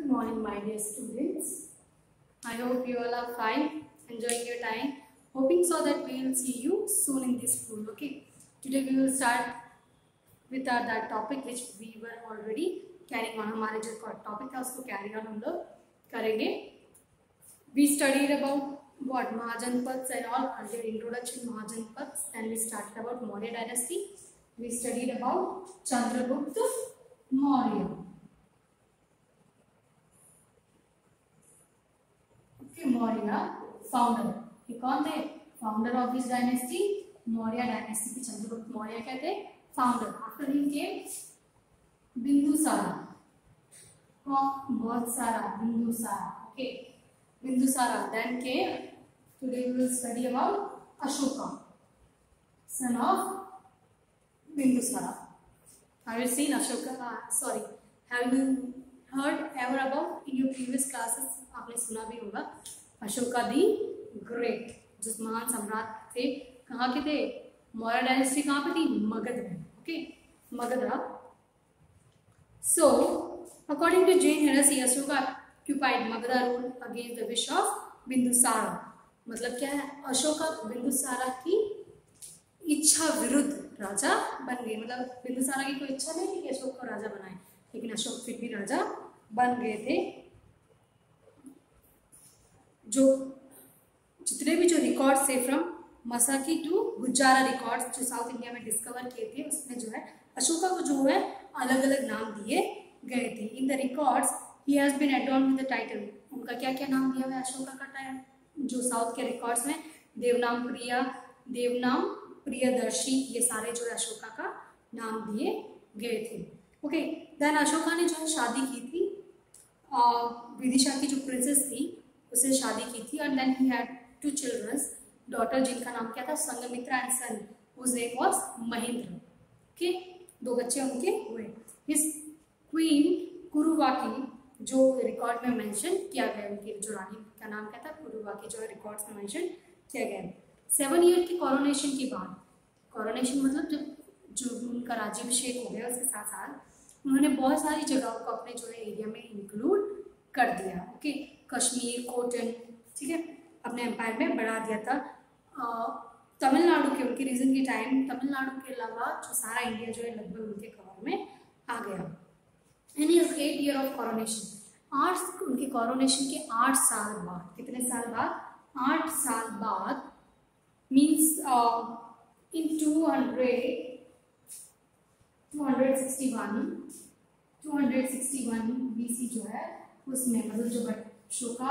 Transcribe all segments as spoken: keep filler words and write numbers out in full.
morning, my dear students. I hope you all are fine, enjoying your time. Hoping so that we will see you soon in this school. Okay. Today we will start with our that topic which we were already carrying on. हमारे जो topic था उसको carry on हम लोग करेंगे. We studied about what Mahajanpads and all under introduction Mahajanpads. Then we started about Maurya dynasty. We studied about Chandragupta Maurya. Okay, Maurya founder. ये कौन थे? Founder of this dynasty. Maurya dynasty के चंद्रगुप्त मौर्य क्या थे? Founder. After him came Bindusara. कौन? बहुत सारा Bindusara. Okay. Bindusara. Then came. Today we will study about Ashoka, son of Bindusara. Have you seen Ashoka? Uh, sorry. Have you heard ever about in your previous classes? आपने सुना भी होगा Ashoka the great, जो महान सम्राट थे. कहाँ के थे? मौर्य डायनेस्टी कहाँ पे थी? मगध में. Okay, Magadha. So according to Jain heresy Ashoka occupied Magadha rule against the wish of Bindusara. मतलब क्या है? अशोका बिंदुसारा की इच्छा विरुद्ध राजा बन गए. मतलब बिंदुसारा की कोई इच्छा नहीं थी कि अशोक को राजा बनाए, लेकिन अशोक फिर भी राजा बन गए थे. जो जितने भी जो रिकॉर्ड्स थे from Maski to Gujarra records जो साउथ इंडिया में डिस्कवर किए थे, उसमें जो है अशोका को जो है अलग अलग नाम दिए गए थे. In the records he has been adorned with the title. उनका क्या क्या नाम दिया हुआ है अशोका का टाइम जो साउथ के रिकॉर्ड्स में? देवनाम प्रिया, देवनाम प्रियदर्शी, ये सारे जो है अशोका का नाम दिए गए थे. ओके, देन अशोका ने जो है शादी की थी, विदिशा की जो प्रिंसेस थी उससे शादी की थी. And then he had two children, daughter जिनका नाम क्या था? Sanghamitra and son whose name was Mahendra. Okay, दो बच्चे उनके हुए. हिज क्वीन कुरुवाकी जो रिकॉर्ड में मेंशन किया गया, उनकी जो रानी का नाम क्या था? कुरुवाकी, जो रिकॉर्ड्स में मेंशन किया गया. सेवन ईयर की कोरोनेशन के बाद, कोरोनेशन मतलब जब जो उनका राज्याभिषेक हो गया उसके साथ साथ उन्होंने बहुत सारी जगहों को अपने जो है एरिया में इंक्लूड कर दिया. ओके, कश्मीर, कोटन, ठीक है, अपने एम्पायर में बढ़ा दिया था. तमिलनाडु के उनके रीजन के टाइम तमिलनाडु के अलावा जो सारा इंडिया जो है लगभग उनके कवर में आ गया. In his eight year of coronation, आठ उनके कोरोनेशन के आठ साल बाद, कितने साल बाद? आठ साल बाद, means in two hundred two hundred sixty one two hundred sixty one BC जो है उसमें, मतलब जो अशोका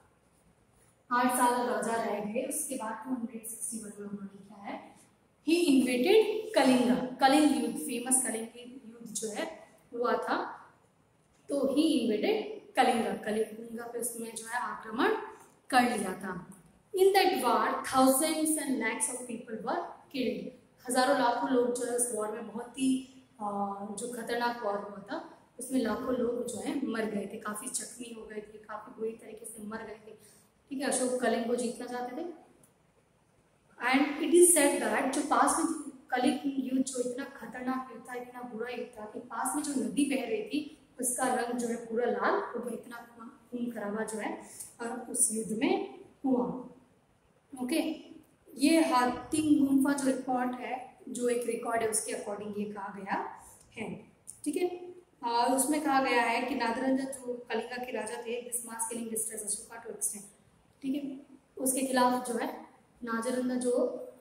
आठ साल राजा रह गए उसके बाद टू हंड्रेड सिक्सटी वन में उन्होंने क्या है? ही इन्वेटेड कलिंगा. कलिंग युद्ध, फेमस कलिंग युद्ध जो है हुआ था, तो ही इन्वेटेड कलिंगा. कलिंगा पे उसमें जो है आक्रमण कर लिया था. In that war thousands and lakhs of people were killed. हजारों लाखों लोग जो है उस वॉर में, बहुत ही जो खतरनाक वॉर हुआ था उसमें लाखों लोग जो है मर गए थे, काफी जख्मी हो गए थे, काफी बुरी तरीके से मर गए थे. ठीक है, अशोक कलिंग को जीतना चाहते थे. And it is said that जो पास में कलिंग युद्ध जो इतना खतरनाक युद्ध था, इतना बुरा युद्ध था कि पास में जो नदी बह रही थी उसका रंग जो है पूरा लाल हो गया. इतना खून खराबा जो है उस युद्ध में हुआ. ओके, ये हातिम गुम्फा जो रिकॉर्ड है, जो एक रिकॉर्ड है उसके अकॉर्डिंग ये कहा गया है. ठीक है, और उसमें कहा गया है कि नादरंजा जो कलिंगा के राजा थे, this mass killing distress Ashoka to extend. ठीक है, उसके खिलाफ जो है नाजरंदा जो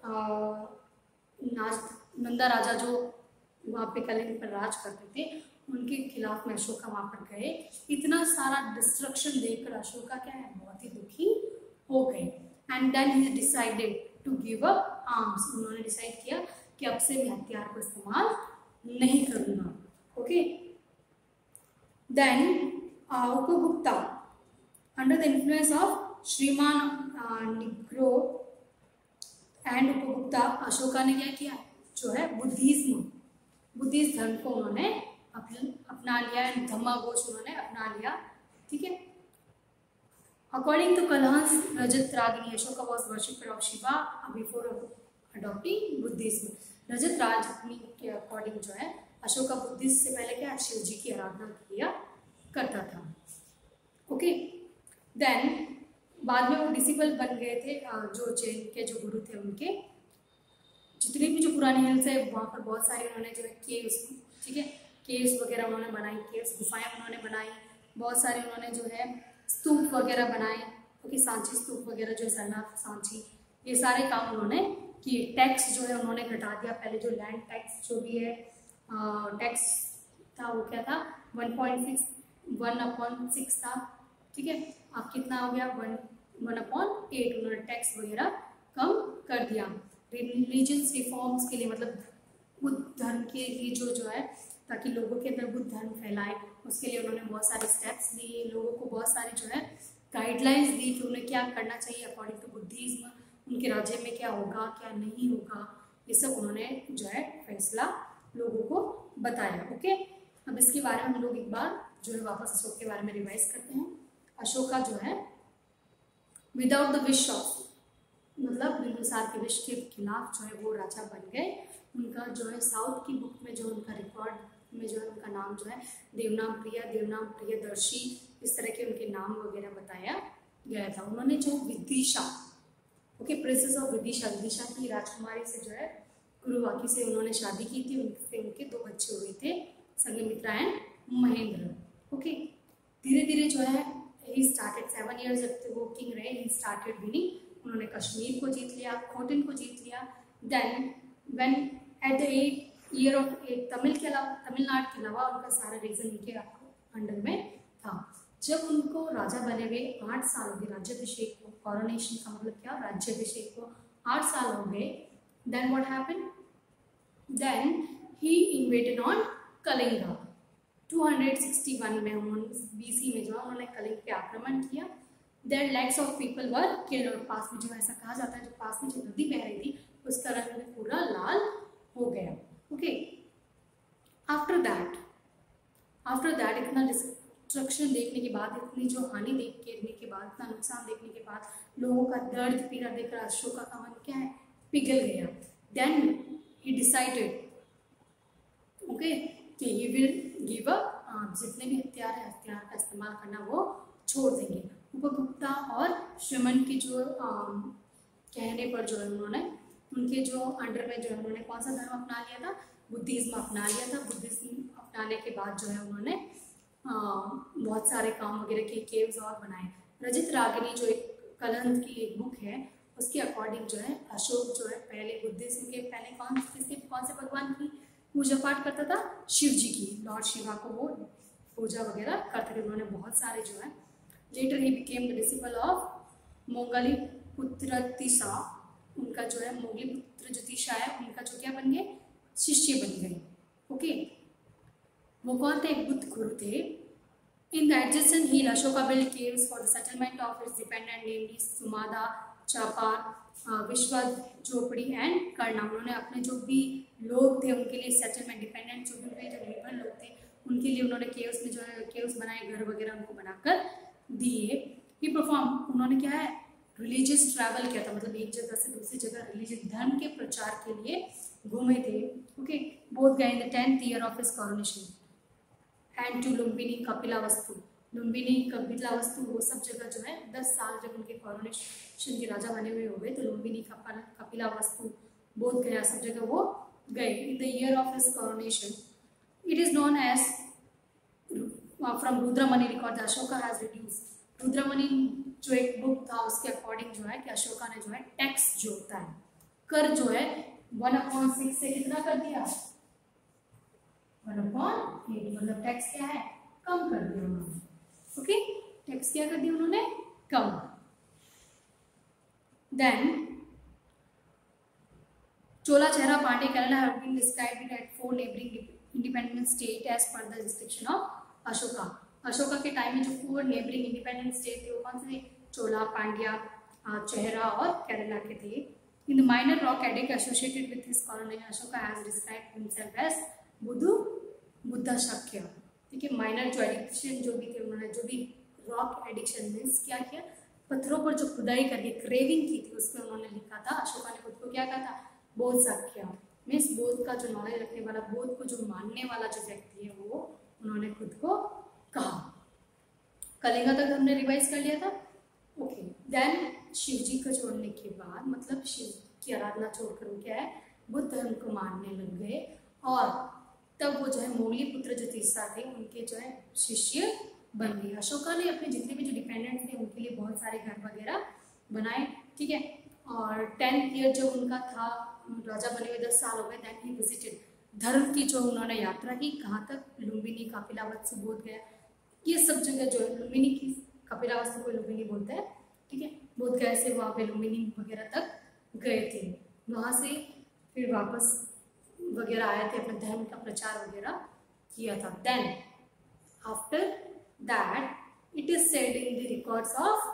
नाज नंदा राजा जो वहाँ पे कलिंग पर राज करते थे, उनके खिलाफ में अशोका वहाँ पर गए. इतना सारा डिस्ट्रक्शन देखकर अशोका क्या है? बहुत ही दुखी हो गए. And then he decided to give up arms. उन्होंने डिसाइड किया कि अब से मैं हथियार को इस्तेमाल नहीं करूँगा. Okay, then Upagupta under the influence of Shriman Nigrodha and Upagupta, Ashoka ने क्या किया? जो है बुद्धिज्म, बुद्धिस्ट धर्म को उन्होंने अपना लिया. एंड धम्माघोष उन्होंने अपना लिया. ठीक है, according to Kalhana's Rajatarangini Ashoka was worshipper of Shiva before adopting Buddhism. Rajatarangini के अकॉर्डिंग जो है अशोका बुद्धिस्ट से पहले क्या? शिव जी की आराधना किया करता था. ओके, देन बाद में वो डिसिपल बन गए थे, जो जैन के जो गुरु थे उनके। जितने भी जो पुराने हिल्स है वहाँ पर बहुत सारे उन्होंने जो है केव्स, ठीक है, केव्स वगैरह उन्होंने बनाई, केव्स गुफाएं उन्होंने बनाई, बहुत सारे उन्होंने जो है स्तूप वगैरह बनाए, क्योंकि सांची स्तूप वगैरह जो है सरनाथ सांची, ये सारे काम उन्होंने किए। टैक्स जो है उन्होंने घटा दिया, पहले जो लैंड टैक्स जो भी है टैक्स था वो क्या था one point six one upon six था, ठीक है, अब कितना हो गया वन वन अपॉन एट, उन्होंने टैक्स वगैरह कम कर दिया। रिलीजियस रिफॉर्म्स के लिए, मतलब बुद्ध धर्म के लिए जो जो है ताकि लोगों के अंदर बुद्ध धर्म फैलाए, उसके लिए उन्होंने बहुत सारे स्टेप्स लिए, लोगों को बहुत सारी जो है गाइडलाइंस दी कि उन्हें क्या करना चाहिए अकॉर्डिंग टू बुद्धिज्म, उनके राज्य में क्या होगा क्या नहीं होगा, ये सब उन्होंने जो है फैसला लोगों को बताया। ओके, अब इसके बारे में हम लोग एक बार जो है वापस अशोक के बारे में रिवाइज करते हैं। अशोका जो है विदाउट द विश ऑफ, मतलब बिंदुसार के विश के खिलाफ जो है वो राजा बन गए। उनका जो है साउथ की बुक में जो उनका रिकॉर्ड में जो है उनका नाम जो है देवनाम प्रिया, देवनाम प्रियदर्शी, इस तरह के उनके नाम वगैरह बताया गया था। उन्होंने जो Vidisha, okay, princess of Vidisha, Vidisha की राजकुमारी से जो है गुरुवाकी से उन्होंने शादी की थी, उनसे उनके दो बच्चे हुए थे, संघमित्रा एंड महेंद्र। ओके, धीरे धीरे जो है ही स्टार्टेड, सेवन ईयर्स जब वो किंग रहे, ही स्टार्टेड विनिंग, उन्होंने कश्मीर को जीत लिया, खोटन को जीत लिया। Then when at the eight year of eight, Tamil के अलावा तमिलनाडु के अलावा उनका सारा रीजन उनके अंडर में था। जब उनको राजा बने हुए आठ साल हो गए, राज्याभिषेक को, कॉरोनेशन का मतलब क्या, राज्याभिषेक को आठ साल हो गए, then what happened, then he invaded on Kalinga. Two sixty one में उन्होंने बीसी में जो है उन्होंने कलिंग पे आक्रमण किया। There lakhs of people were killed, और पास में जो ऐसा कहा जाता है जो पास में जो नदी बह रही थी उसका रंग में पूरा लाल हो गया। Okay, after that after that इतना डिस्ट्रक्शन देखने के बाद, इतनी जो हानि देखने के बाद, इतना नुकसान देखने के बाद, लोगों का दर्द पीड़ा देखकर अशोका का मन क्या है, पिघल गया। देन ही डिसाइडेड, ओके, कि ही विल गिव अप, जितने भी हथियार है हथियार का इस्तेमाल करना वो छोड़ देंगे। उपगुप्ता और श्रमण की जो आ, कहने पर जो है उन्होंने उनके जो अंडर में जो है उन्होंने कौन सा धर्म अपना लिया था, बुद्धिज्म अपना लिया था। बुद्धिज्म अपनाने के बाद जो है उन्होंने आ, बहुत सारे काम वगैरह किए, केव्स और बनाए। रजित रागिनी जो एक कलंत की एक बुक है, उसके अकॉर्डिंग जो है अशोक जो है पहले बुद्धिज्म के पहले कौन किसके कौन से भगवान की पूजा पाठ करता था, शिव जी की, लॉर्ड शिवा को वो पूजा वगैरह करते थे। उन्होंने बहुत सारे जो है, later he became the disciple of Moggaliputta Tissa, उनका जो है मोगली पुत्र जो तिशा है उनका जो क्या बन गए, शिष्य बन गए। ओके, वो कौन थे, एक बुद्ध गुरु थे। In the adjacent hill Ashoka build caves for the settlement of its dependent, namely सुमादा, चापार, विश्वास झोपड़ी एंड करना। उन्होंने अपने जो भी लोग थे उनके लिए सेटलमेंट, डिपेंडेंट जो भी उनके जो निर्भर लोग थे उनके लिए उन्होंने केव्स में जो है केव्स बनाए, घर वगैरह उनको बनाकर दिए। ही परफॉर्म, उन्होंने क्या है, रिलीजियस ट्रैवल किया था, मतलब एक जगह से दूसरी जगह रिलीजियस धर्म के प्रचार के लिए घूमे थे। ओके, बोथ गए in the tenth year of his coronation and to Lumbini Kapilavastu, Lumbini Kapilavastu वो सब जगह जो है दस साल जब उनके कॉरोनेशन के राजा बने हुए हो गए तो लुम्बिनी कपिलावस्तु बोध गया, सब जगह वो गए। In the year of his coronation it is known as from Rudramani record Ashoka has reduce, Rudramani जो एक बुक था उसके अकॉर्डिंग जो है कि अशोका ने जो है टैक्स जो होता है कर जो है वन अपॉन सिक्स से कितना कर दिया, वन अपॉन एट, मतलब टैक्स क्या है, कम कर दिया उन्होंने। ओके, टैक्स क्या कर दिया उन्होंने, कम। Then Chola Chera Pandya calendar have been described at four neighbouring independent state as per the restriction of Ashoka. Ashoka के टाइम में जो फोर नेबरिंग इंडिपेंडेंट स्टेट थे वो कौन से थे, चोला, पांड्या, चेहरा और केरला के थे। In the minor rock edict associated with his coronation Ashoka has described himself as बुद्धू बुद्धा शक्य। ठीक है, माइनर जो एडिक्शन जो भी थे उन्होंने जो भी रॉक एडिक्शन मीन्स क्या किया, पत्थरों पर जो खुदाई करके क्रेविंग की थी उसमें उन्होंने लिखा था, अशोका ने खुद को क्या कहा था, बोध शक्य, मीन्स बोध का जो नॉलेज रखने वाला, बोध को जो मानने वाला जो व्यक्ति है वो उन्होंने खुद को कहा। कलिंगा तक हमने रिवाइज कर लिया था। ओके, देन शिव जी को छोड़ने के बाद मतलब शिव की आराधना छोड़कर वो क्या है, बुद्ध धर्म को मानने लग गए और तब वो जो है मोगली पुत्र जो तीसरा थे उनके जो है शिष्य बन गए। अशोका ने अपने जितने भी जो डिपेंडेंट थे उनके लिए बहुत सारे घर वगैरह बनाए, ठीक है। और टेंथ ईयर जब उनका था, राजा बने हुए दस साल हो गए, दैन ही विजिटेड धर्म की जो उन्होंने यात्रा की, कहाँ तक, लुम्बिनी, कपिलावत से बोध गया, ये सब जगह जो है लुम्बिनी की, कपिलावत से कोई लुम्बिनी बोलता है, ठीक है, बोध गया से वहाँ पे लुम्बिनी वगैरह तक गए थे। वहाँ से फिर वापस वगैरह आए थे, अपने धर्म का प्रचार वगैरह किया था। Then after that it is said in the records of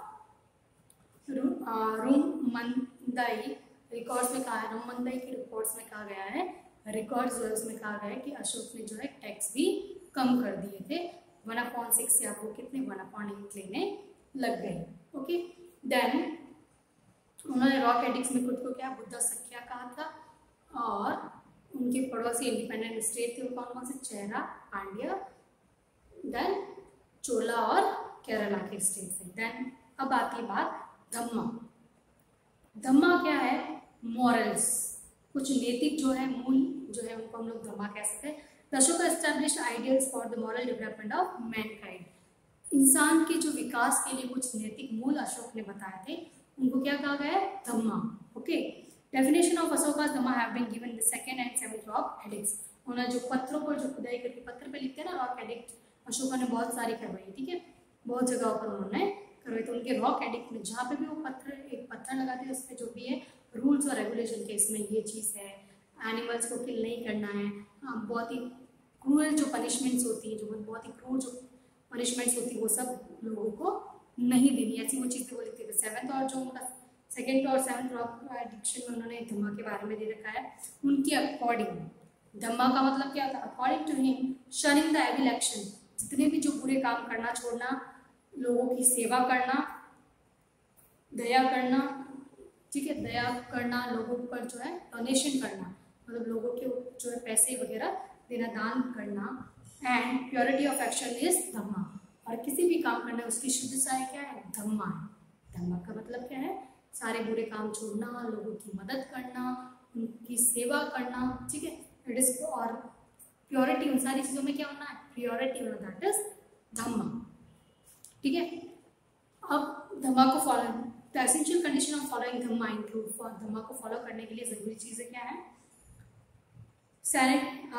Rummindei, records में कहा है, रोमंदाई के रिकॉर्ड्स में कहा गया है, रिकॉर्ड्स में कहा गया है कि अशोक ने जो है टैक्स भी कम कर दिए थे, वन अपॉइंट सिक्स या वो कितने वन अपॉइंट एट लेने लग गए। ओके, देन उन्होंने रॉक एडिक्स में खुद को क्या बुद्धा सख्या कहा था और उनके पड़ोसी इंडिपेंडेंट स्टेट थे वो कौन कौन से, चेरा, पांड्या, देन चोला और केरला के स्टेट से। देन अब आती है बात धम्मा। धम्मा क्या है, मॉरल्स, कुछ नैतिक जो है मूल जो है उनको हम लोग धम्मा कह सकते हैं। Ashoka established ideals for the moral development of mankind, इंसान के जो विकास के लिए कुछ नैतिक मूल अशोक ने बताए थे, उनको क्या कहा गया है, Dhamma. Okay, definition of Ashoka's Dhamma have been given the second and seventh rock edicts. उन्होंने जो पत्रों पर जो खुदाई करके पत्थर पे लिखते हैं ना रॉक एडिक्ट, अशोका ने बहुत सारी करवाई, ठीक है, बहुत जगह पर उन्होंने करवाई। तो उनके रॉक एडिक्ट में जहाँ पे भी वो पत्थर एक पत्थर लगाते हैं उसमें जो भी है रूल्स और रेगुलेशन के, इसमें ये चीज़ है, एनिमल्स को किल नहीं करना है, बहुत ही क्रूअल जो पनिशमेंट्स होती है, जो बहुत ही क्रूर जो पनिशमेंट्स होती है वो सब लोगों को नहीं देनी, ऐसी वो चीज़ें वो लिखते थे। सेवन्थ और जो उनका सेकेंड और सेवन्थ रॉक एडिक्शन में उन्होंने धम्मा के बारे में दे रखा है। उनके अकॉर्डिंग धम्मा का मतलब क्या था, according to him shunning the evil action, जितने भी जो बुरे काम करना छोड़ना, लोगों की सेवा करना, दया करना, ठीक है, दया करना, लोगों पर जो है डोनेशन करना, मतलब लोगों के जो है पैसे वगैरह देना, दान करना, and purity of action is Dhamma, और किसी भी काम करना उसकी शुद्धता क्या है, धम्मा है। धम्मा का मतलब क्या है, सारे बुरे काम छोड़ना, लोगों की मदद करना, उनकी सेवा करना, ठीक है, इट इज, और प्योरिटी, उन सारी चीज़ों में क्या होना है, प्योरिटी होना, दैट इज धम्मा, ठीक है। अब धम्मा को follow, the essential condition of following Dhamma include, for Dhamma को फॉलो करने के लिए जरूरी चीज़ें क्या है, सैनिक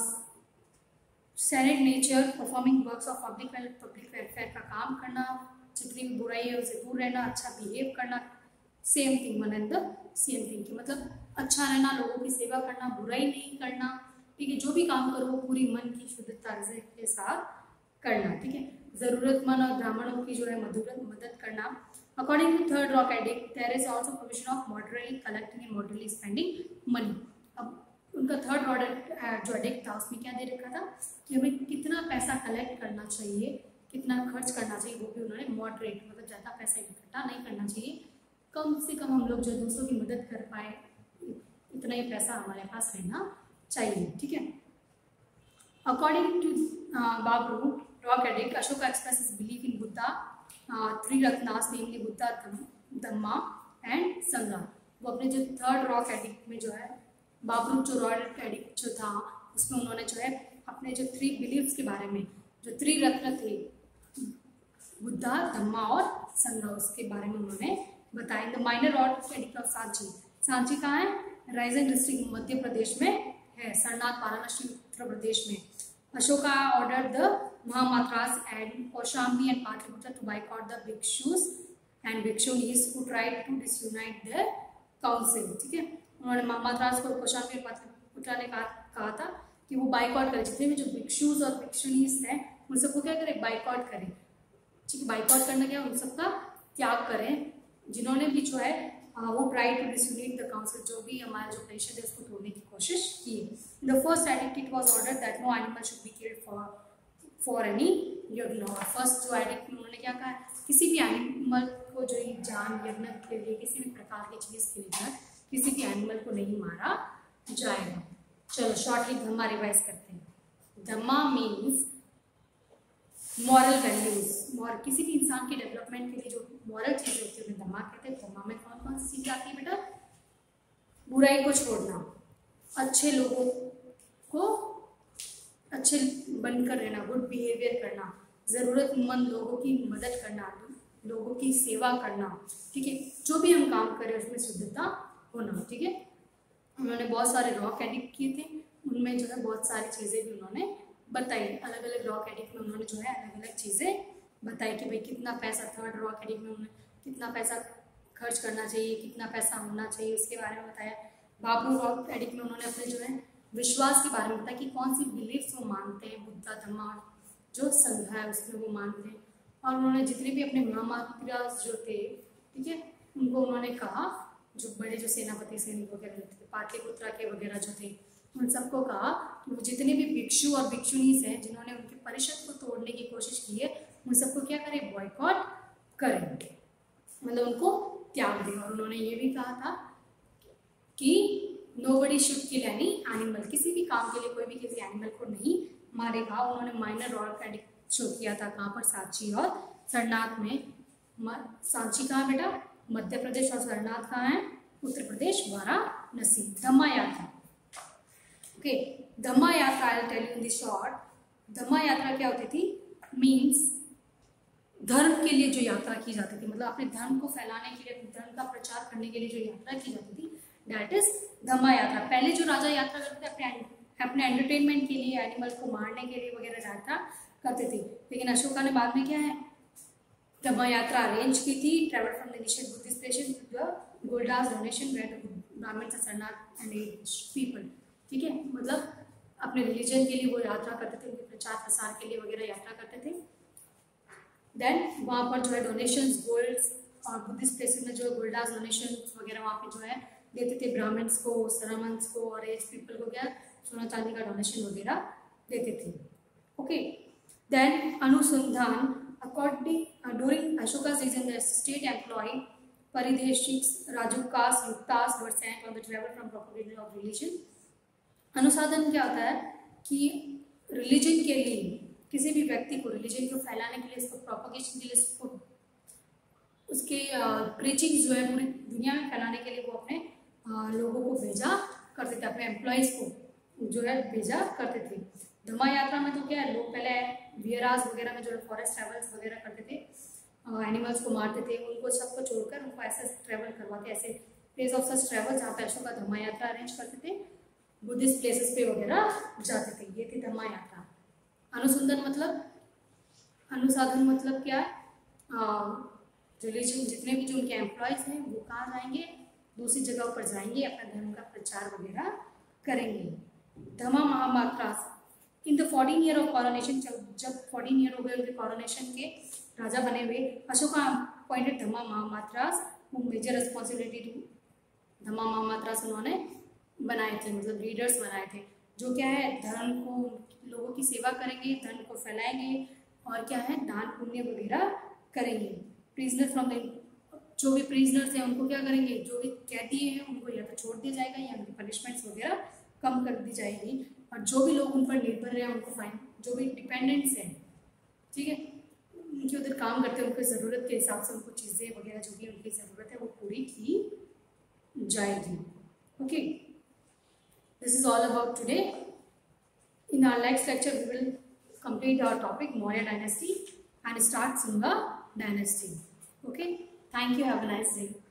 सैनिक nature, performing works of public public welfare का काम करना, जितनी भी बुराई है उससे दूर रहना, अच्छा बिहेव करना, same thing one and the same thing की मतलब अच्छा रहना, लोगों की सेवा करना, बुराई नहीं करना, ठीक है, जो भी काम करो पूरी मन की शुद्धता के साथ करना, ठीक है, ज़रूरतमंद और ब्राह्मणों की जो है मदद मदद करना। According to third rock edict there is also provision of moderately collecting and moderately spending money. अब उनका थर्ड रॉक जो एडिक्ट था उसमें क्या दे रखा था कि हमें कितना पैसा कलेक्ट करना चाहिए, कितना खर्च करना चाहिए, वो भी उन्होंने मॉडरेट, मतलब ज़्यादा पैसा इकट्ठा नहीं करना चाहिए, कम से कम हम लोग जो दूसरों की मदद कर पाए इतना ही पैसा हमारे पास रहना चाहिए, ठीक है। According to Bhabru rock edict, Ashoka expresses believe in Buddha three रत्नास, नेमली बुद्धा, धम्मा एंड संगा। वो अपने जो थर्ड रॉक एडिक्ट में जो है बाबरू जो रॉक एडिक्ट जो था उसमें उन्होंने जो है अपने जो थ्री बिलीव्स के बारे में, जो थ्री रत्न थे बुद्धा, धम्मा और संगा, उसके बारे में उन्होंने बताया। The minor rock edict of Sanchi, Sanchi कहाँ है, रायसेन डिस्ट्रिक्ट मध्य प्रदेश में है, सरनाथ वाराणसी उत्तर प्रदेश में। अशोका ऑर्डर द महामात्रास and Kaushambi and Pataliputra to boycott the भिक्षुस एंड भिक्षुनीज who tried to disunite the council, ठीक है। उन्होंने महामात्रास को कौशाम्बी और पाटलिपुत्र ने कहा, कहा था कि वो बाइकआउट करें, जितने भी जो भिक्षुस और भिक्षुनीज हैं उन सबको क्या करें, बाइकआउट करें, ठीक है। बाइकआउट करना क्या, उन सबका त्याग करें, जिन्होंने भी जो है वो try to disunite the council, जो भी हमारा जो परिषद है उसको तोड़ने की कोशिश की। The first edict it was order that no animal should be killed for for any यज्ञ। और फर्स्ट जो एडिक्ट में उन्होंने क्या कहा, किसी भी एनिमल को जो जान यज्ञ के लिए, किसी भी प्रकार की चीज़ के लिए किसी भी एनिमल को नहीं मारा जाएगा। चलो शॉर्टली धम्मा रिवाइज करते हैं। धम्मा मीन्स मॉरल वैल्यूज, और किसी भी इंसान के डेवलपमेंट के लिए जो मॉरल चीजें होती है उन्हें धम्मा कहते हैं। धम्मा में कौन कौन सी चीजें आती है बेटा? बुराई को छोड़ना, अच्छे लोगों को अच्छे बनकर रहना, गुड बिहेवियर करना, ज़रूरतमंद लोगों की मदद करना, लोगों की सेवा करना, ठीक है। जो भी हम काम करें उसमें शुद्धता होना, ठीक है। उन्होंने बहुत सारे रॉक एडिक्ट किए थे, उनमें जो है बहुत सारी चीज़ें भी उन्होंने बताई। अलग अलग रॉक एडिक्ट में उन्होंने जो है अलग अलग चीज़ें बताई कि भाई कितना पैसा, थर्ड रॉक एडिक्ट में उन्होंने कितना पैसा खर्च करना चाहिए, कितना पैसा होना चाहिए, उसके बारे में बताया। बाबू रॉक एडिक्ट में उन्होंने अपने जो है विश्वास के बारे में बताया कि कौन सी बिलीफ्स वो मानते हैं, बुद्धा धम्मा जो संघ है उसमें वो मानते हैं। और उन्होंने जितने भी अपने महामात्रास जो थे, ठीक है, उनको उन्होंने कहा, जो बड़े जो सेनापति सैनिक वगैरह थे, पाटलिपुत्रा के वगैरह जो थे, उन सबको कहा कि वो जितने भी भिक्षु और भिक्षुनीस हैं जिन्होंने उनके परिषद को तोड़ने की कोशिश की है, उन सबको क्या करें? बॉयकॉट करें, मतलब उनको त्याग दें। और उन्होंने ये भी कहा था कि nobody should kill any animal, किसी भी काम के लिए कोई भी किसी एनिमल को नहीं मारेगा। उन्होंने माइनर रॉक एडिक्ट शो किया था, कहाँ पर? सांची और सरनाथ में। सांची कहाँ बेटा? मध्य प्रदेश। और सरनाथ कहाँ है? उत्तर प्रदेश, वाराणसी। धम्मा यात्रा, ओके, धम्मा यात्रा I will tell you in this short. Dhamma यात्रा क्या होती थी? मीन्स धर्म के लिए जो यात्रा की जाती थी, मतलब अपने धर्म को फैलाने के लिए, अपने धर्म का प्रचार करने के लिए जो यात्रा की जाती थी, दैट इज धम्मा यात्रा। पहले जो राजा यात्रा करते थे अपने अपने एंटरटेनमेंट के लिए, एनिमल को मारने के लिए वगैरह यात्रा करते थे, लेकिन अशोका ने बाद में क्या है? धम्मा यात्रा अरेंज की थी। Travel from the initial Buddhist places to the गोल्डास डोनेशन वेयर ब्राह्मण्स सरनाथ एंड पीपल, ठीक है। मतलब अपने रिलीजन के लिए वो यात्रा करते थे, उनके प्रचार प्रसार के लिए वगैरह यात्रा करते थे। देन वहाँ पर जो है डोनेशंस, गोल्ड्स, और बुद्धिस्ट प्लेसेस में जो गोल्डास डोनेशन वगैरह वहाँ पे जो है देते थे, ब्राह्मण्स को, सरमन्स को और एज पीपल को क्या सोना चांदी का डोनेशन वगैरह देते थे, ओके। देन अनुसंधान, according during Ashoka's reign the state employed परिदेशिक्स, राजुकास, युक्तास were sent on the travel from propagation of religion। अनुसाधन क्या होता है कि रिलीजन के लिए, किसी भी व्यक्ति को रिलीजन को फैलाने के लिए, इसको प्रोपगेशन के लिए, इसको उसके प्रीचिंग जो है पूरी दुनिया में फैलाने के लिए वो अपने आ, लोगों को भेजा करते थे, अपने एम्प्लॉयज़ को जो है भेजा करते थे। धम्मा यात्रा में तो क्या है, लोग पहले वियराज वगैरह में जो है फॉरेस्ट ट्रैवल्स वगैरह करते थे, एनिमल्स को मारते थे, उनको सबको छोड़कर उनको ऐसे ट्रैवल करवाते, ऐसे प्लेस ऑफ सच ट्रैवल जहाँ पे अशोका धम्मा यात्रा अरेंज करते थे, बुद्धिस्ट प्लेसेस पे वगैरह जाते थे। ये थी धम्मा यात्रा। अनुसंधान मतलब, अनुसाधन मतलब क्या है? रिलीजन जितने भी जो उनके एम्प्लॉयज़ हैं वो कहाँ जाएंगे? दूसरी जगह पर जाएंगे, अपना धर्म का प्रचार वगैरह करेंगे। धम्मा महामात्रास in the fourteen year of coronation, जब जब फोर्टीन ईयर हो गए उनके कॉरोनेशन के, राजा बने हुए, अशोका अपॉइंटेड धम्मा महामात्रास वो मेजर रिस्पॉन्सिबिलिटी टू धम्मा महामात्रास उन्होंने बनाए थे, मतलब लीडर्स बनाए थे, जो क्या है धर्म को, लोगों की सेवा करेंगे, धर्म को फैलाएंगे और क्या है दान पुण्य वगैरह करेंगे। प्रिजनर फ्रॉम द, जो भी प्रिजनर्स हैं उनको क्या करेंगे, जो भी कैदी हैं उनको या तो छोड़ दिया जाएगा या उनकी पनिशमेंट्स वगैरह कम कर दी जाएगी, और जो भी लोग उन पर निर्भर हैं उनको फाइन, जो भी डिपेंडेंट्स हैं, ठीक है, उनके उधर काम करते हैं, उनकी ज़रूरत के हिसाब से उनको चीज़ें वगैरह जो भी उनकी ज़रूरत है वो पूरी की जाएगी, okay. This is all about today. In our next lecture, we will complete our topic Maurya dynasty and start Sunga dynasty. Okay. Thank you. Have a nice day.